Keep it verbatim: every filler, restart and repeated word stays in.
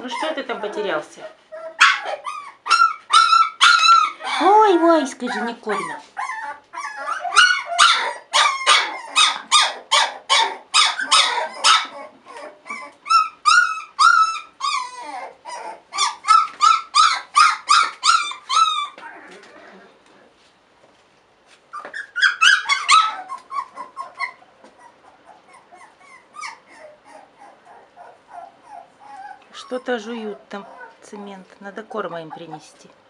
Ну что ты там потерялся? Ой, ой, скажи, не кормят. Что-то жуют там цемент. Надо корма им принести.